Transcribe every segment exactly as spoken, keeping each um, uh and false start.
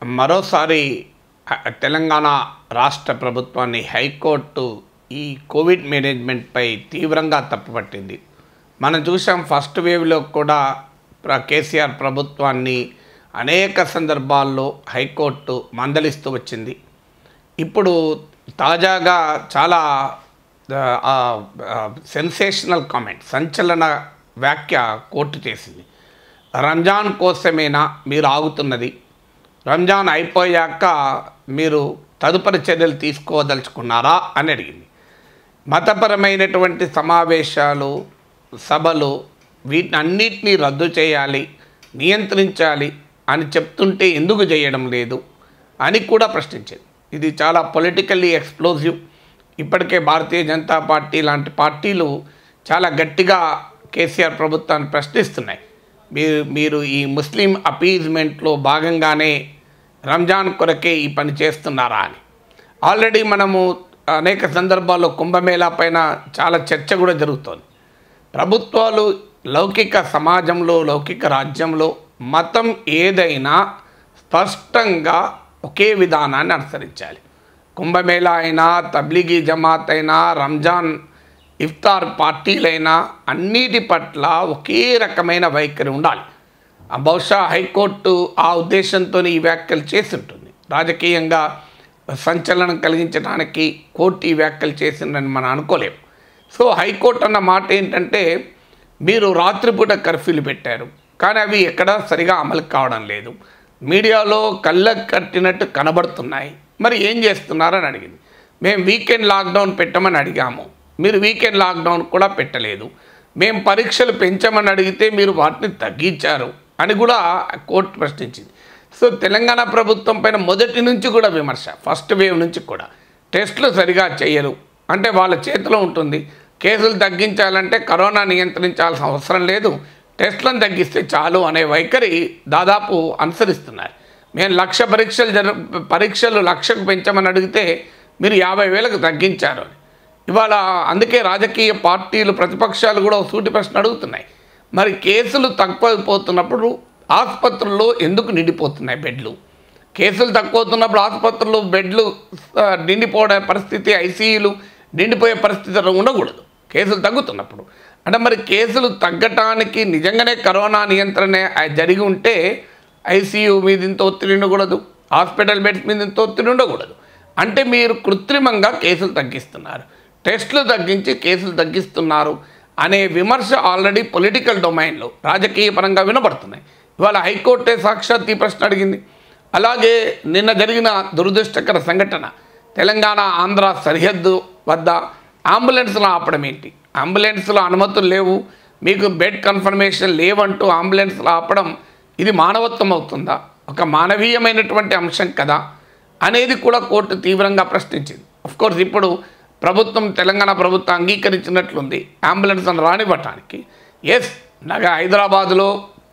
మరోసారి తెలంగాణ రాష్ట్ర ప్రభుత్వాన్ని హైకోర్టు ఈ కోవిడ్ మేనేజ్మెంట్పై తీవ్రంగా తప్పుపట్టింది. మనం చూసాం ఫస్ట్ వేవ్లో కూడా కేసీఆర్ ప్రభుత్వాన్ని అనేక సందర్భాల్లో హైకోర్టు మందలిస్తూ వచ్చింది. ఇప్పుడు తాజాగా చాలా సెన్సేషనల్ కామెంట్, సంచలన వ్యాఖ్య కోర్టు చేసింది. రంజాన్ కోసమేనా మీరు ఆగుతున్నది? రంజాన్ అయిపోయాక మీరు తదుపరి చర్యలు తీసుకోదలుచుకున్నారా అని అడిగింది. మతపరమైనటువంటి సమావేశాలు, సభలు వీటిని అన్నిటినీ రద్దు చేయాలి, నియంత్రించాలి అని చెప్తుంటే ఎందుకు చేయడం లేదు అని కూడా ప్రశ్నించింది. ఇది చాలా పొలిటికల్లీ ఎక్స్ప్లోజివ్. ఇప్పటికే భారతీయ జనతా పార్టీ లాంటి పార్టీలు చాలా గట్టిగా కేసీఆర్ ప్రభుత్వాన్ని ప్రశ్నిస్తున్నాయి. మీరు మీరు ఈ ముస్లిం అపీజ్మెంట్లో భాగంగానే రంజాన్ కొరకే ఈ పని చేస్తున్నారా అని. ఆల్రెడీ మనము అనేక సందర్భాల్లో కుంభమేళా పైన చాలా చర్చ కూడా జరుగుతోంది. ప్రభుత్వాలు లౌకిక సమాజంలో, లౌకిక రాజ్యంలో మతం ఏదైనా స్పష్టంగా ఒకే విధానాన్ని అనుసరించాలి. కుంభమేళా అయినా, తబ్లీగీ జమాత్ అయినా, రంజాన్ ఇఫ్తార్ పార్టీలైనా అన్నిటి పట్ల ఒకే రకమైన వైఖరి ఉండాలి. బహుశా హైకోర్టు ఆ ఉద్దేశంతో ఈ వ్యాఖ్యలు చేసి ఉంటుంది. రాజకీయంగా సంచలనం కలిగించడానికి కోర్టు ఈ వ్యాఖ్యలు చేసిందని మనం అనుకోలేము. సో హైకోర్టు అన్న మాట ఏంటంటే, మీరు రాత్రిపూట కర్ఫ్యూలు పెట్టారు, కానీ అవి ఎక్కడా సరిగా అమలు కావడం లేదు, మీడియాలో కళ్ళకు కట్టినట్టు కనబడుతున్నాయి, మరి ఏం చేస్తున్నారని అడిగింది. మేము వీకెండ్ లాక్డౌన్ పెట్టమని అడిగాము, మీరు వీకెండ్ లాక్డౌన్ కూడా పెట్టలేదు. మేము పరీక్షలు పెంచమని అడిగితే మీరు వాటిని తగ్గించారు అని కూడా కోర్టు ప్రశ్నించింది. సో తెలంగాణ ప్రభుత్వం పైన మొదటి నుంచి కూడా విమర్శ, ఫస్ట్ వేవ్ నుంచి కూడా టెస్టులు సరిగా చేయరు అంటే వాళ్ళ చేతిలో ఉంటుంది. కేసులు తగ్గించాలంటే కరోనా నియంత్రించాల్సిన అవసరం లేదు, టెస్టులను తగ్గిస్తే చాలు అనే వైఖరి దాదాపు అనుసరిస్తున్నారు. మేము లక్ష పరీక్షలు జరు పరీక్షలు లక్షకు పెంచమని అడిగితే మీరు యాభై వేలకు తగ్గించారు అని. ఇవాళ అందుకే రాజకీయ పార్టీలు, ప్రతిపక్షాలు కూడా సూటి ప్రశ్న అడుగుతున్నాయి. మరి కేసులు తక్కువైపోతున్నప్పుడు ఆసుపత్రుల్లో ఎందుకు నిండిపోతున్నాయి బెడ్లు? కేసులు తక్కువవుతున్నప్పుడు ఆసుపత్రుల్లో బెడ్లు నిండిపోయే పరిస్థితి, ఐసీయూలు నిండిపోయే పరిస్థితి ఉండకూడదు కేసులు తగ్గుతున్నప్పుడు. అంటే మరి కేసులు తగ్గటానికి నిజంగానే కరోనా నియంత్రణ జరిగి ఉంటే ఐసీయూ మీద ఇంత ఒత్తిడి ఉండకూడదు, హాస్పిటల్ బెడ్స్ మీద ఇంత ఒత్తిడి ఉండకూడదు. అంటే మీరు కృత్రిమంగా కేసులు తగ్గిస్తున్నారు, టెస్టులు తగ్గించి కేసులు తగ్గిస్తున్నారు అనే విమర్శ ఆల్రెడీ పొలిటికల్ డొమైన్లో రాజకీయ పరంగా వినబడుతున్నాయి. ఇవాళ హైకోర్టే సాక్షాత్ ఈ ప్రశ్న అడిగింది. అలాగే నిన్న జరిగిన దురదృష్టకర సంఘటన, తెలంగాణ ఆంధ్ర సరిహద్దు వద్ద అంబులెన్స్లో ఆపడం ఏంటి? అంబులెన్స్లో అనుమతులు లేవు, మీకు బెడ్ కన్ఫర్మేషన్ లేవంటూ అంబులెన్స్లో ఆపడం ఇది మానవత్వం అవుతుందా? ఒక మానవీయమైనటువంటి అంశం కదా అనేది కూడా కోర్టు తీవ్రంగా ప్రశ్నించింది. ఆఫ్కోర్స్ ఇప్పుడు ప్రభుత్వం, తెలంగాణ ప్రభుత్వం అంగీకరించినట్లుంది అంబులెన్స్ను రానివ్వటానికి. ఎస్, నగ హైదరాబాదులో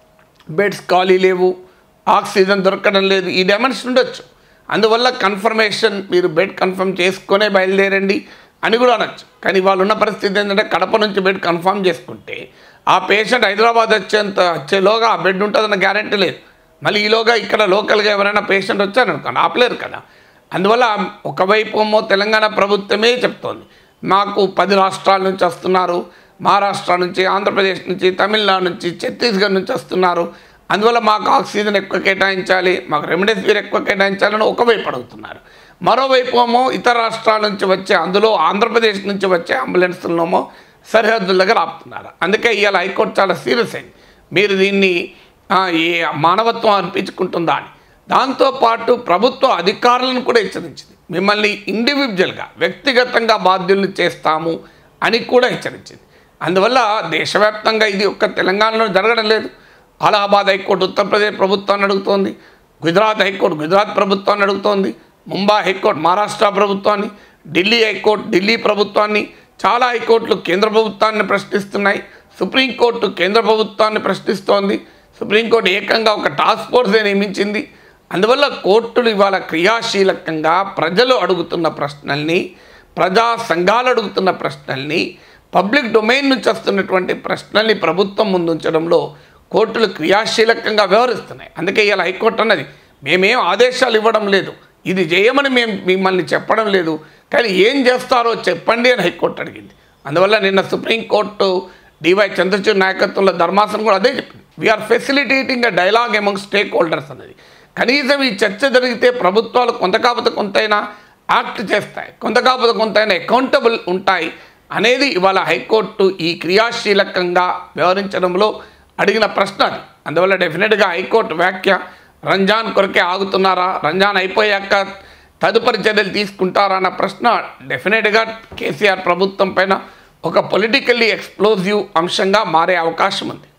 బెడ్స్ ఖాళీ లేవు, ఆక్సిజన్ దొరకడం లేదు, ఈ డైమెన్షన్ ఉండొచ్చు. అందువల్ల కన్ఫర్మేషన్ మీరు బెడ్ కన్ఫర్మ్ చేసుకునే బయలుదేరండి అని కూడా అనొచ్చు. కానీ వాళ్ళు ఉన్న పరిస్థితి ఏంటంటే కడప నుంచి బెడ్ కన్ఫర్మ్ చేసుకుంటే ఆ పేషెంట్ హైదరాబాద్ వచ్చేంత వచ్చేలోగా ఆ బెడ్ ఉంటుందన్న గ్యారెంటీ లేదు. మళ్ళీ ఈలోగా ఇక్కడ లోకల్గా ఎవరైనా పేషెంట్ వచ్చారనుకోండి ఆపలేరు కదా. అందువల్ల ఒకవైపు ఏమో తెలంగాణ ప్రభుత్వమే చెప్తోంది, మాకు పది రాష్ట్రాల నుంచి వస్తున్నారు, మహారాష్ట్ర నుంచి, ఆంధ్రప్రదేశ్ నుంచి, తమిళనాడు నుంచి, ఛత్తీస్గఢ్ నుంచి వస్తున్నారు, అందువల్ల మాకు ఆక్సిజన్ ఎక్కువ కేటాయించాలి, మాకు రెమ్డెసివిర్ ఎక్కువ కేటాయించాలని ఒకవైపు అడుగుతున్నారు. మరోవైపు ఏమో ఇతర రాష్ట్రాల నుంచి వచ్చే, అందులో ఆంధ్రప్రదేశ్ నుంచి వచ్చే అంబులెన్స్లనేమో సరిహద్దుల దగ్గర ఆపుతున్నారు. అందుకే ఇవాళ హైకోర్టు చాలా సీరియస్ అయింది, మీరు దీన్ని ఏ మానవత్వం అనిపించుకుంటుందా అని. దాంతోపాటు ప్రభుత్వ అధికారులను కూడా హెచ్చరించింది, మిమ్మల్ని ఇండివిజువల్గా వ్యక్తిగతంగా బాధ్యులను చేస్తాము అని కూడా హెచ్చరించింది. అందువల్ల దేశవ్యాప్తంగా ఇది ఒక్క తెలంగాణలో జరగడం లేదు. అలహాబాద్ హైకోర్టు ఉత్తరప్రదేశ్ ప్రభుత్వాన్ని అడుగుతోంది, గుజరాత్ హైకోర్టు గుజరాత్ ప్రభుత్వాన్ని అడుగుతోంది, ముంబై హైకోర్టు మహారాష్ట్ర ప్రభుత్వాన్ని, ఢిల్లీ హైకోర్టు ఢిల్లీ ప్రభుత్వాన్ని, చాలా హైకోర్టులు కేంద్ర ప్రభుత్వాన్ని ప్రశ్నిస్తున్నాయి, సుప్రీంకోర్టు కేంద్ర ప్రభుత్వాన్ని ప్రశ్నిస్తోంది, సుప్రీంకోర్టు ఏకంగా ఒక టాస్క్ ఫోర్సే నియమించింది. అందువల్ల కోర్టులు ఇవాళ క్రియాశీలకంగా ప్రజలు అడుగుతున్న ప్రశ్నల్ని, ప్రజా సంఘాలు అడుగుతున్న ప్రశ్నల్ని, పబ్లిక్ డొమైన్ నుంచి వస్తున్నటువంటి ప్రశ్నల్ని ప్రభుత్వం ముందుంచడంలో కోర్టులు క్రియాశీలకంగా వ్యవహరిస్తున్నాయి. అందుకే ఇలా హైకోర్టు అన్నది మేమేం ఆదేశాలు ఇవ్వడం లేదు, ఇది చేయమని మేము మిమ్మల్ని చెప్పడం లేదు, కానీ ఏం చేస్తారో చెప్పండి అని హైకోర్టు అడిగింది. అందువల్ల నిన్న సుప్రీంకోర్టు డివై చంద్రచూడ్ నాయకత్వంలో ధర్మాసనం కూడా అదే చెప్పింది. We're facilitating a dialogue among stakeholders అన్నది. కనీసం ఈ చర్చ జరిగితే ప్రభుత్వాలు కొంత కాకపోతే కొంతైనా యాక్ట్ చేస్తాయి, కొంత కాకపోతే కొంతైనా అకౌంటబుల్ ఉంటాయి అనేది ఇవాళ హైకోర్టు ఈ క్రియాశీలకంగా వ్యవహరించడంలో అడిగిన ప్రశ్న అది. అందువల్ల డెఫినెట్గా హైకోర్టు వ్యాఖ్య రంజాన్ కొరకే ఆగుతున్నారా, రంజాన్ అయిపోయాక తదుపరి చర్యలు తీసుకుంటారా అన్న ప్రశ్న డెఫినెట్గా కేసీఆర్ ప్రభుత్వం పైన ఒక పొలిటికల్లీ ఎక్స్ప్లోజివ్ అంశంగా మారే అవకాశం ఉంది.